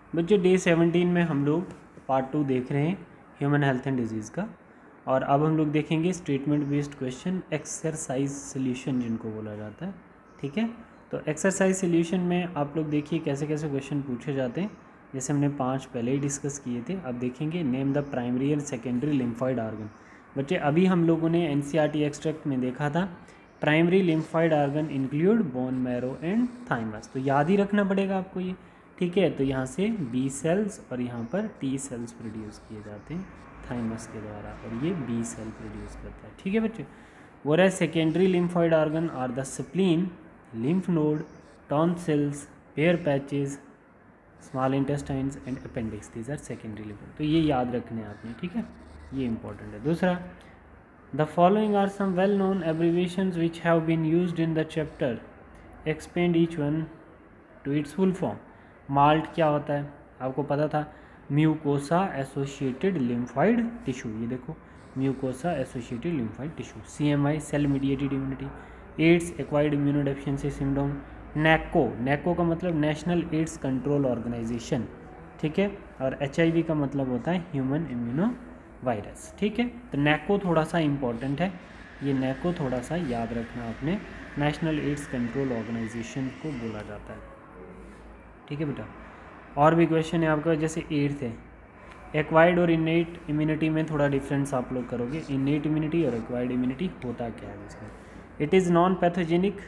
बच्चों डे 17 में हम लोग पार्ट 2 देख रहे हैं ह्यूमन हेल्थ एंड डिजीज़ का, और अब हम लोग देखेंगे statement based question, exercise solution जिनको बोला जाता है। ठीक है, तो एक्सरसाइज सोल्यूशन में आप लोग देखिए कैसे कैसे क्वेश्चन पूछे जाते हैं। जैसे हमने 5 पहले ही डिस्कस किए थे, अब देखेंगे name the primary and secondary lymphoid organ. बच्चे अभी हम लोगों ने एनसीईआरटी एक्सट्रैक्ट में देखा था primary lymphoid organ include bone marrow and thymus, तो याद ही रखना पड़ेगा आपको ये। ठीक है, तो यहाँ से बी सेल्स और यहाँ पर टी सेल्स प्रोड्यूस किए जाते हैं थाइमस के द्वारा, और ये बी सेल प्रोड्यूस करता है। ठीक है बच्चे, whereas secondary lymphoid organ are the spleen, lymph node, tonsils, hair patches, small intestines and appendix, these are secondary lymph node। तो ये याद रखने आपने, ठीक है, ये इंपॉर्टेंट है। दूसरा, the following are some well known abbreviations which have been used in the chapter, expand each one to its full form। MALT क्या होता है आपको पता था, म्यूकोसा एसोसिएटेड लिम्फॉइड टिश्यू, ये देखो mucosa associated lymphoid tissue. CMI cell mediated immunity, AIDS acquired immunodeficiency syndrome, NACO, NACO का मतलब नेशनल एड्स कंट्रोल ऑर्गेनाइजेशन। ठीक है, और एचआईवी का मतलब होता है ह्यूमन इम्यूनो वायरस। ठीक है, तो नैको थोड़ा सा इम्पॉर्टेंट है, ये नैको थोड़ा सा याद रखना आपने, नेशनल एड्स कंट्रोल ऑर्गेनाइजेशन को बोला जाता है। ठीक है बेटा, और भी क्वेश्चन है आपका, जैसे एड्स है, एक्वायर्ड और इनेट इम्यूनिटी में थोड़ा डिफरेंस आप लोग करोगे, इनेट इम्यूनिटी और एक्वायर्ड इम्यूनिटी होता क्या है इसमें। It is non pathogenic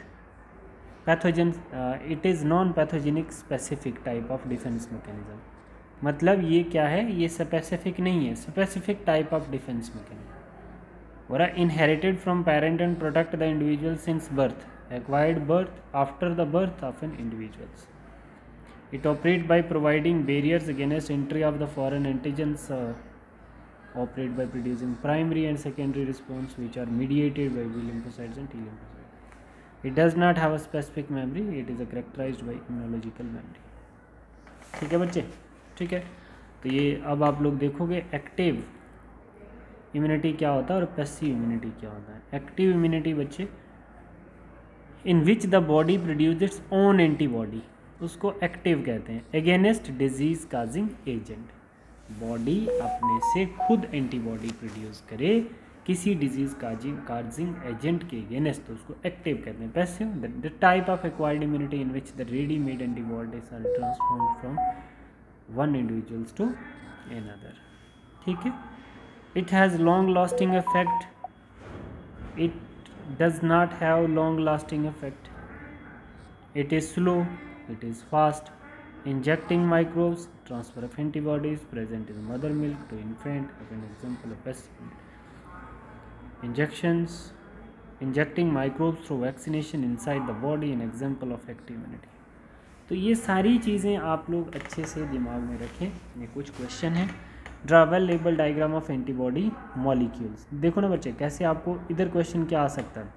pathogen, it is non pathogenic specific type of defence mechanism, मतलब ये क्या है, ये स्पेसिफिक नहीं है, specific type of defence mechanism. और inherited from parent and protect the individual since birth, acquired birth after the birth of an individuals. It operates by providing barriers against entry of the foreign antigens, operate by producing primary and secondary response which are mediated by B lymphocytes and T lymphocytes. It does not have a specific memory, it is characterized by immunological memory। ठीक है बच्चे, ठीक है, तो ये अब आप लोग देखोगे एक्टिव इम्यूनिटी क्या होता है और पैसिव इम्यूनिटी क्या होता है। एक्टिव इम्यूनिटी बच्चे, in which the body produce its own antibody, उसको एक्टिव कहते हैं, against disease causing agent, body अपने से खुद एंटीबॉडी प्रोड्यूस करे किसी डिजीज काजिंग एजेंट के अगेंस्ट, तो उसको एक्टिव कहते हैं। Passive, the type of acquired immunity in which the readymade antibodies are transformed from one individuals to another. ठीक है, it has long lasting effect, it does not have long lasting effect, it is slow, it is fast, injecting microbes, transfer of antibodies present in mother milk to infant as an example of passive injections, injecting microbes through vaccination inside the body an example of active immunity। तो ये सारी चीज़ें आप लोग अच्छे से दिमाग में रखें। ये कुछ क्वेश्चन है, draw well label diagram of antibody molecules. देखो ना बच्चे कैसे आपको इधर क्वेश्चन क्या आ सकता है,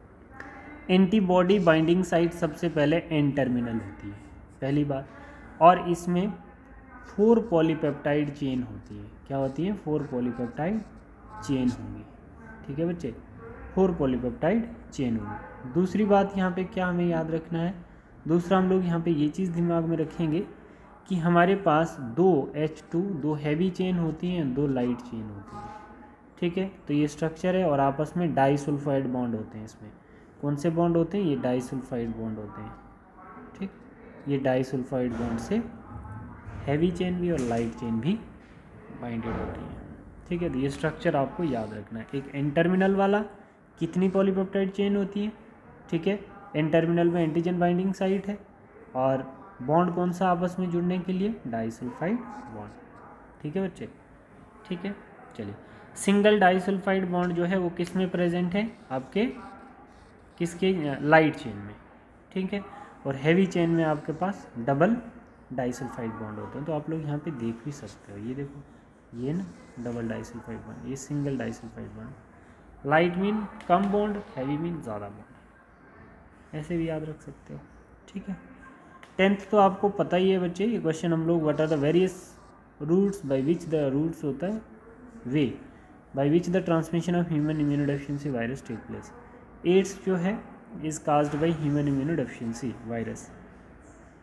एंटीबॉडी बाइंडिंग साइट सबसे पहले एन टर्मिनल होती है पहली बात, और इसमें 4 पॉलीपेप्टाइड चेन होती है। क्या होती है, 4 पॉलीपेप्टाइड चेन होंगी। ठीक है बच्चे, 4 पॉलीपेप्टाइड चेन होंगी। दूसरी बात यहाँ पे क्या हमें याद रखना है, दूसरा हम लोग यहाँ पे ये चीज़ दिमाग में रखेंगे कि हमारे पास 2 H2, 2 हैवी चेन होती हैं, 2 लाइट चेन होती हैं। ठीक है, तो ये स्ट्रक्चर है, और आपस में डाइसल्फाइड बॉन्ड होते हैं। इसमें कौन से बॉन्ड होते हैं, ये डाइसल्फाइड बॉन्ड होते हैं। ठीक, ये डाइसल्फाइड बॉन्ड से हैवी चेन भी और लाइट चेन भी बाइंडेड होती हैं। ठीक है, तो ये स्ट्रक्चर आपको याद रखना है। एक एन टर्मिनल वाला कितनी पॉलीपेप्टाइड चेन होती है, ठीक है, एन टर्मिनल में एंटीजन बाइंडिंग साइट है, और बॉन्ड कौन सा आपस में जुड़ने के लिए, डाइसल्फाइड बॉन्ड। ठीक है बच्चे, ठीक है, चलिए सिंगल डाइसल्फाइड बॉन्ड जो है वो किस में प्रेजेंट है, आपके किसके, लाइट चेन में। ठीक है, और हैवी चेन में आपके पास डबल डाइसल्फाइड बॉन्ड होते हैं। तो आप लोग यहाँ पे देख भी सकते हो, ये देखो, ये ना डबल डाइसल्फाइड बॉन्ड, ये single disulphide bond. Light mean कम बॉन्ड, हैवी मीन ज़्यादा बॉन्ड, ऐसे भी याद रख सकते हो। ठीक है, 10th तो आपको पता ही है बच्चे, ये क्वेश्चन हम लोग what are the various routes by which the routes होता है way by which the transmission of human immunodeficiency virus take place. AIDS जो है is caused by human immunodeficiency virus.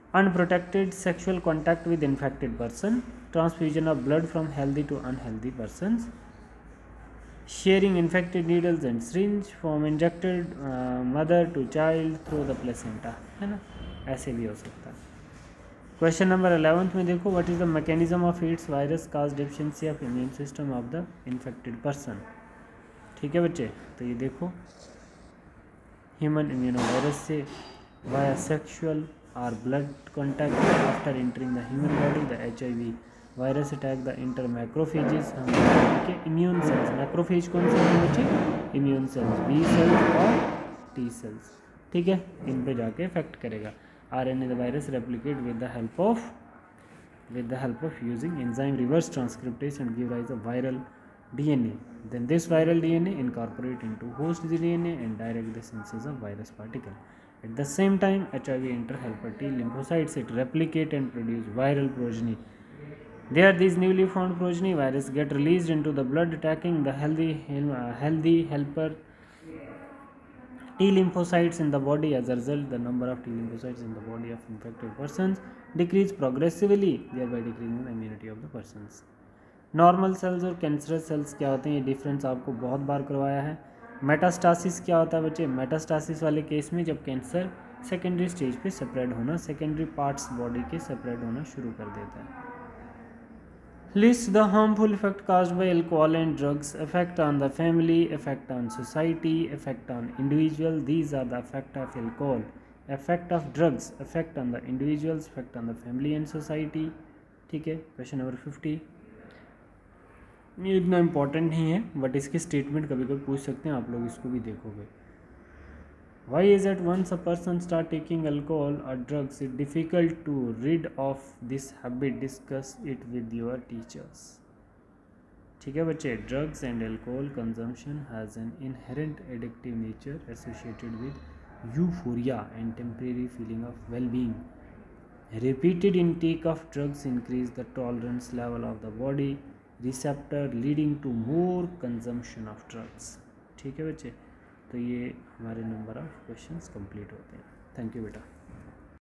Unprotected sexual contact with infected person, transfusion of blood from healthy to unhealthy persons, sharing infected needles and syringe from injected mother to child through the placenta, है ना, ऐसे भी हो सकता है। Question number 11 में देखो, what is the mechanism of AIDS virus cause deficiency of immune system of the infected person. ठीक है बच्चे, तो ये देखो ह्यूमन इम्यूनोवायरस से वाया सेक्सुअल और blood contact after entering the human body the HIV virus attack the inter macrophages, हम के इम्यून सेल्स, मैक्रोफेज कौन से हैं बच्चे, इम्यून सेल्स, B सेल्स और T सेल्स, ठीक है, इन पे जाके इफेक्ट करेगा। RNA the virus replicate with the help of using enzyme reverse transcriptase and give rise a viral DNA. Then this viral DNA incorporate into host DNA and direct the synthesis of virus particle. At the same time, HIV enter helper T lymphocytes, it replicate and produce viral progeny. There, these newly found progeny virus get released into the blood, attacking the healthy helper T lymphocytes in the body. As a result, the number of T lymphocytes in the body of infected persons decrease progressively, thereby decreasing the immunity of the persons. Normal cells और cancerous cells क्या होते हैं, ये difference आपको बहुत बार करवाया है। Metastasis क्या होता है बच्चे, मेटास्टासिस वाले केस में जब कैंसर सेकेंडरी स्टेज पे स्प्रेड होना, सेकेंडरी पार्ट्स बॉडी के स्प्रेड होना शुरू कर देता है। List the harmful effect caused by alcohol and drugs, effect on the family, effect on society, effect on individual. These are the effect of alcohol, effect of drugs, effect on the individuals, effect on the family and society. ठीक है, question number 50, ये इतना important नहीं है but इसके statement कभी कभी पूछ सकते हैं, आप लोग इसको भी देखोगे। Why is at once a person start taking alcohol और drugs it difficult to rid of this habit, discuss it with your teachers. ठीक है बच्चे, drugs and alcohol consumption has an inherent addictive nature associated with euphoria and temporary feeling of well being. Repeated intake of drugs increase the tolerance level of the body receptor leading to more consumption of drugs. ठीक है बच्चे, तो ये हमारे number of questions complete होते हैं। Thank you बेटा।